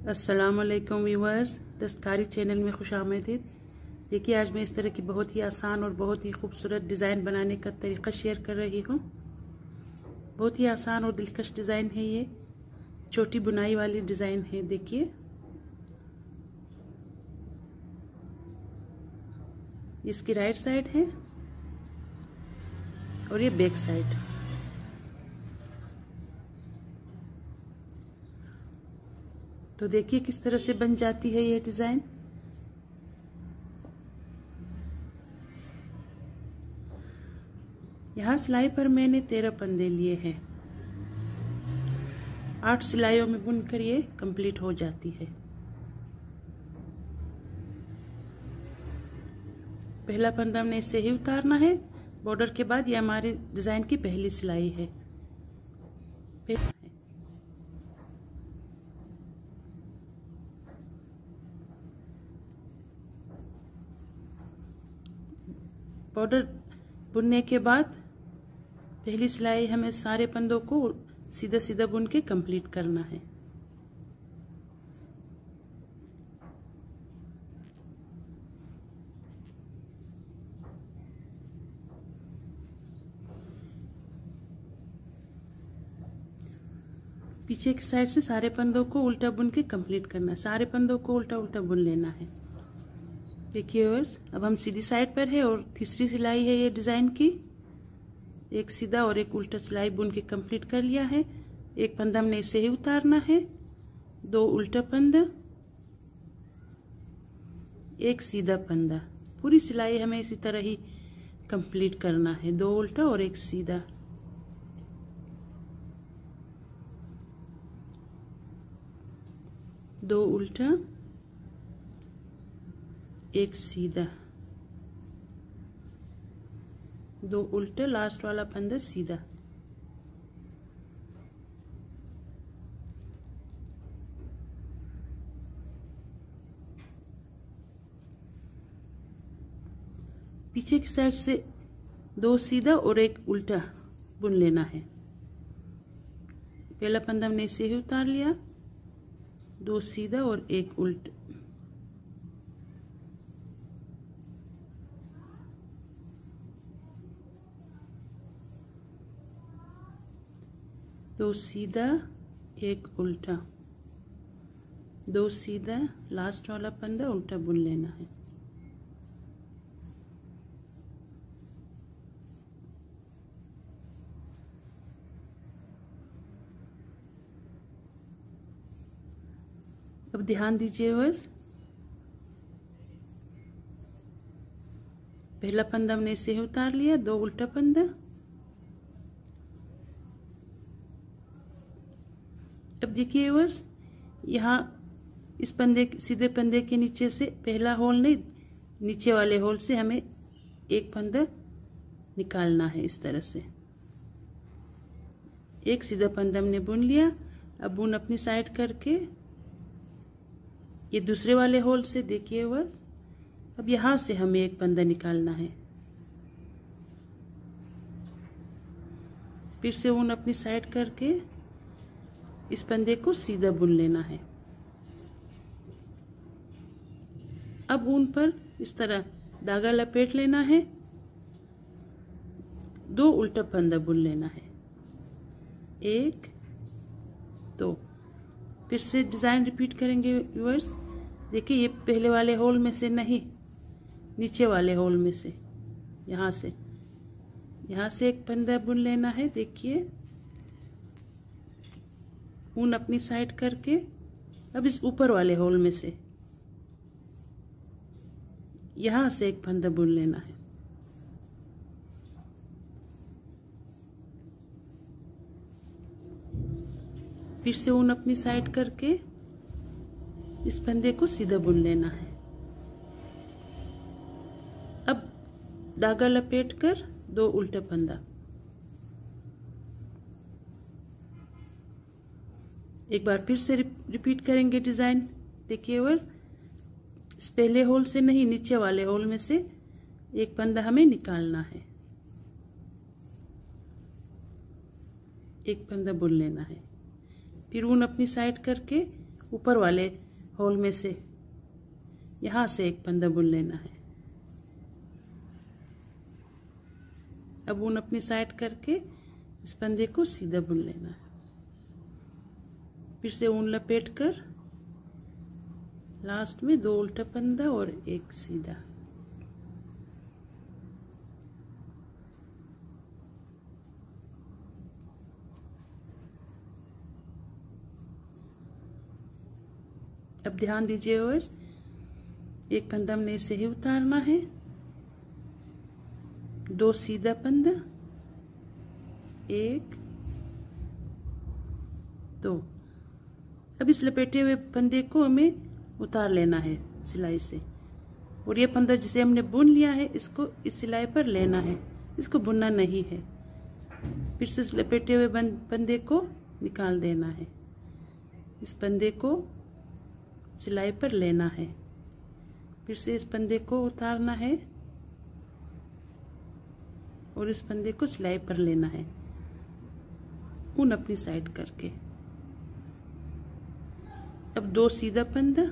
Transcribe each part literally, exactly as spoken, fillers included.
अस्सलाम वालेकुम व्यूअर्स, दस्तकारी चैनल में खुश आमदीद। देखिए, आज मैं इस तरह की बहुत ही आसान और बहुत ही खूबसूरत डिज़ाइन बनाने का तरीका शेयर कर रही हूँ। बहुत ही आसान और दिलकश डिज़ाइन है। ये छोटी बुनाई वाली डिज़ाइन है। देखिए, इसकी राइट साइड है और ये बैक साइड। तो देखिए किस तरह से बन जाती है ये डिजाइन। यहाँ सिलाई पर मैंने तेरह पंदे लिए हैं। आठ सिलाइयों में बुनकर ये कंप्लीट हो जाती है। पहला पंदा हमने इसे ही उतारना है। बॉर्डर के बाद ये हमारी डिजाइन की पहली सिलाई है। बॉर्डर बुनने के बाद पहली सिलाई हमें सारे पंदों को सीधा सीधा बुन के कंप्लीट करना है। पीछे की साइड से सारे पंदों को उल्टा बुन के कंप्लीट करना है। सारे पंदों को उल्टा उल्टा बुन लेना है। देखिए व्यूअर्स, अब हम सीधी साइड पर है और तीसरी सिलाई है ये डिजाइन की। एक सीधा और एक उल्टा सिलाई बुन के कंप्लीट कर लिया है। एक पंदा हमने इसे ही उतारना है। दो उल्टा पंदा, एक सीधा पंदा। पूरी सिलाई हमें इसी तरह ही कंप्लीट करना है। दो उल्टा और एक सीधा। दो उल्टा एक सीधा, दो उल्टे, लास्ट वाला पंदा सीधा। पीछे की साइड से दो सीधा और एक उल्टा बुन लेना है। पहला पंदा हमने इसे ही उतार लिया। दो सीधा और एक उल्टा। दो सीधा एक उल्टा, दो सीधा, लास्ट वाला पंदा उल्टा बुन लेना है। अब ध्यान दीजिए व्यूअर्स, पहला पंदा हमने इसे ही उतार लिया। दो उल्टा पंदा। अब देखिए व्यूअर्स, यहाँ इस पंदे सीधे पंदे के नीचे से पहला होल नहीं, नीचे वाले होल से हमें एक पंदा निकालना है। इस तरह से एक सीधा पंदा हमने बुन लिया। अब बुन अपनी साइड करके ये दूसरे वाले होल से देखिए व्यूअर्स, अब यहाँ से हमें एक पंदा निकालना है। फिर से ऊन अपनी साइड करके इस पंदे को सीधा बुन लेना है। अब ऊन पर इस तरह धागा लपेट लेना है। दो उल्टा पंदा बुन लेना है। एक, दो। फिर से डिजाइन रिपीट करेंगे व्यूअर्स। देखिए, ये पहले वाले होल में से नहीं, नीचे वाले होल में से, यहाँ से यहाँ से एक पंदा बुन लेना है। देखिए, ऊन अपनी साइड करके अब इस ऊपर वाले होल में से यहां से एक फंदा बुन लेना है। फिर से ऊन अपनी साइड करके इस फंदे को सीधा बुन लेना है। अब धागा लपेट कर दो उल्टा फंदा। एक बार फिर से रिपीट करेंगे डिजाइन। देखिए व्यूअर्स, इस पहले होल से नहीं, नीचे वाले होल में से एक पंदा हमें निकालना है। एक पंदा बुन लेना है। फिर ऊन अपनी साइड करके ऊपर वाले होल में से यहाँ से एक फंदा बुन लेना है। अब ऊन अपनी साइड करके इस फंदे को सीधा बुन लेना है। फिर से ऊन लपेट कर लास्ट में दो उल्टा फंदा और एक सीधा। अब ध्यान दीजिए व्यूअर्स, एक फंदा हमने इसे ही उतारना है, दो सीधा फंदा, एक दो। अब इस लपेटे हुए फंदे को हमें उतार लेना है सिलाई से, और ये फंदा जिसे हमने बुन लिया है इसको इस सिलाई पर लेना है, इसको बुनना नहीं है। फिर से इस लपेटे हुए फंदे को निकाल देना है, इस फंदे को सिलाई पर लेना है, फिर से इस फंदे को उतारना है और इस फंदे को सिलाई पर लेना है, ऊन अपनी साइड करके। अब दो सीधा फंदा,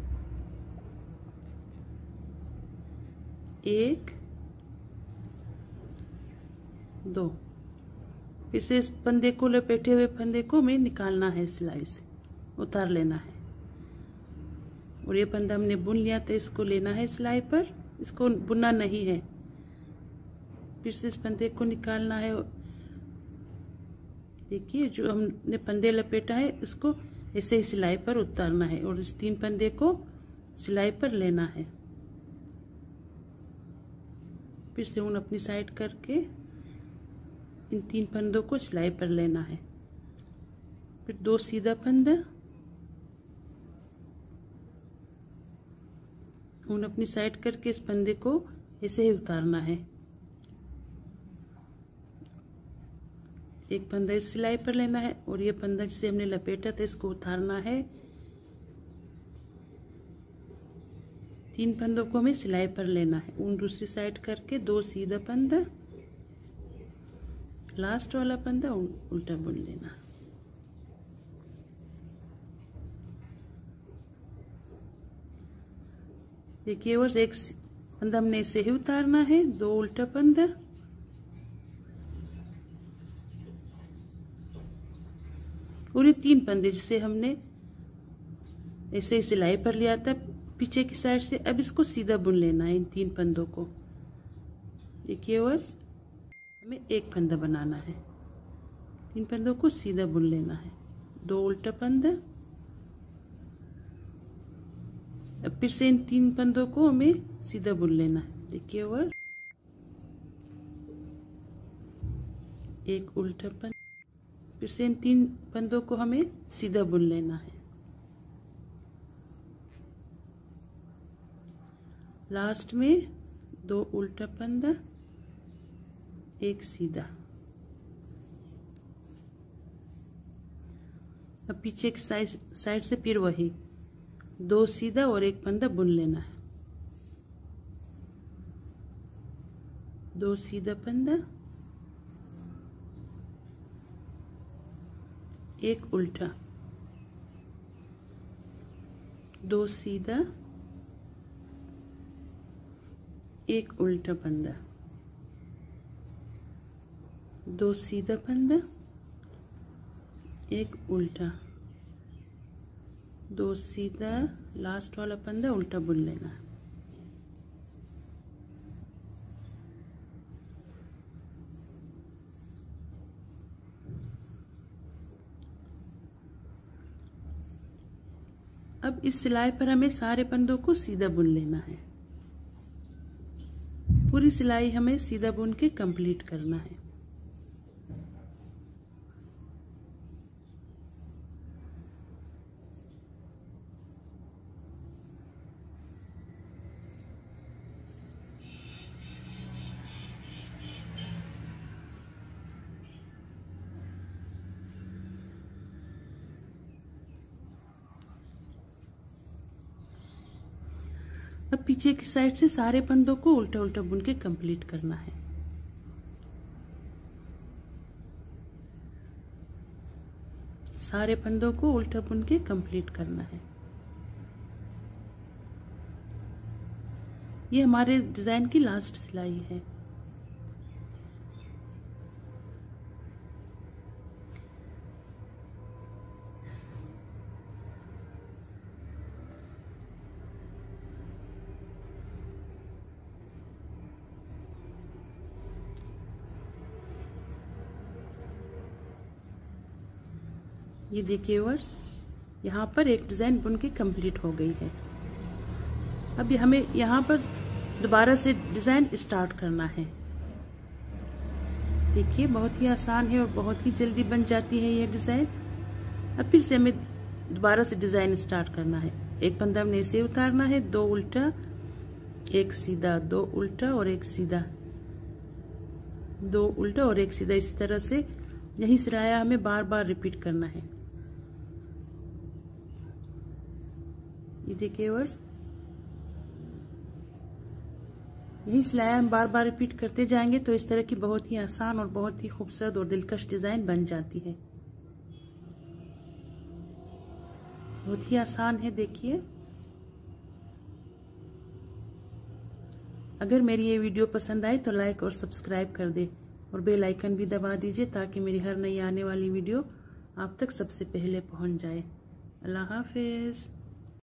एक दो। फिर से इस फंदे को लपेटे हुए फंदे को हमें निकालना है, सिलाई से उतार लेना है, और ये फंदा हमने बुन लिया था इसको लेना है सिलाई पर, इसको बुनना नहीं है। फिर से इस फंदे को निकालना है, देखिए जो हमने फंदे लपेटा है इसको ऐसे ही सिलाई पर उतारना है, और इस तीन फंदे को सिलाई पर लेना है। फिर से ऊन अपनी साइड करके इन तीन फंदों को सिलाई पर लेना है, फिर दो सीधा फंदा, ऊन अपनी साइड करके इस फंदे को ऐसे ही उतारना है, एक फंदा इस सिलाई पर लेना है, और ये फंदा जिसे हमने लपेटा था इसको उतारना है। तीन फंदों को हमें सिलाई पर लेना है, ऊन दूसरी साइड करके दो सीधा फंदा, लास्ट वाला फंदा उल्टा बुन लेना। देखिए और एक फंदा हमने इसे ही उतारना है, दो उल्टा फंदा, और ये तीन फंदे जिसे हमने ऐसे ही सिलाई पर लिया था पीछे की साइड से, अब इसको सीधा बुन लेना है इन तीन फंदों को। देखिए वर्स, हमें एक फंदा बनाना है, तीन फंदों को सीधा बुन लेना है, दो उल्टा फंदा। अब फिर से इन तीन फंदों को हमें सीधा बुन लेना है। देखिए वर्स, एक उल्टा फंदा, फिर से इन तीन फंदों को हमें सीधा बुन लेना है, लास्ट में दो उल्टा फंदा, एक सीधा। अब पीछे की साइड साइड से फिर वही दो सीधा और एक फंदा बुन लेना है, दो सीधा फंदा, एक उल्टा, दो सीधा, एक उल्टा फंदा, दो सीधा फंदा, एक उल्टा, दो सीधा, लास्ट वाला फंदा उल्टा बुन लेना। अब इस सिलाई पर हमें सारे फंदों को सीधा बुन लेना है, पूरी सिलाई हमें सीधा बुन के कंप्लीट करना है। अब पीछे की साइड से सारे फंदों को उल्टा उल्टा बुन के कंप्लीट करना है। सारे फंदों को उल्टा बुन के कंप्लीट करना है। ये हमारे डिजाइन की लास्ट सिलाई है। ये देखिए व्यूअर्स, यहाँ पर एक डिजाइन बुन के कंप्लीट हो गई है। अब हमें यहाँ पर दोबारा से डिजाइन स्टार्ट करना है। देखिए बहुत ही आसान है और बहुत ही जल्दी बन जाती है ये डिजाइन। अब फिर से हमें दोबारा से डिजाइन स्टार्ट करना है। एक फंदा हमने ऐसे उतारना है, दो उल्टा एक सीधा, दो उल्टा और एक सीधा, दो उल्टा और एक सीधा। इस तरह से यही सिलाया हमें बार बार रिपीट करना है। ये देखिए व्यूअर्स, यही सिलाया हम बार बार रिपीट करते जाएंगे तो इस तरह की बहुत ही आसान और बहुत ही खूबसूरत और दिलकश डिजाइन बन जाती है। बहुत ही आसान है। देखिए, अगर मेरी ये वीडियो पसंद आए तो लाइक और सब्सक्राइब कर दे और बेल आइकन भी दबा दीजिए ताकि मेरी हर नई आने वाली वीडियो आप तक सबसे पहले पहुंच जाए। अल्लाह हाफिज।